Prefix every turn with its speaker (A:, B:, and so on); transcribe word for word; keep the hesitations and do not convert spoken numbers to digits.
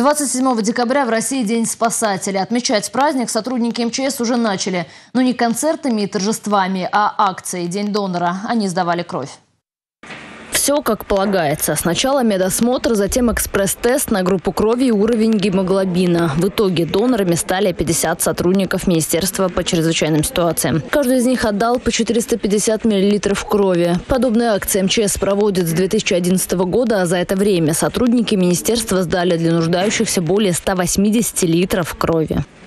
A: двадцать седьмого декабря в России День спасателя. Отмечать праздник сотрудники эм че эс уже начали. Но не концертами и торжествами, а акцией «День донора». Они сдавали кровь.
B: Все как полагается. Сначала медосмотр, затем экспресс-тест на группу крови и уровень гемоглобина. В итоге донорами стали пятьдесят сотрудников Министерства по чрезвычайным ситуациям. Каждый из них отдал по четыреста пятьдесят миллилитров крови. Подобные акции эм че эс проводит с две тысячи одиннадцатого года, а за это время сотрудники министерства сдали для нуждающихся более ста восьмидесяти литров крови.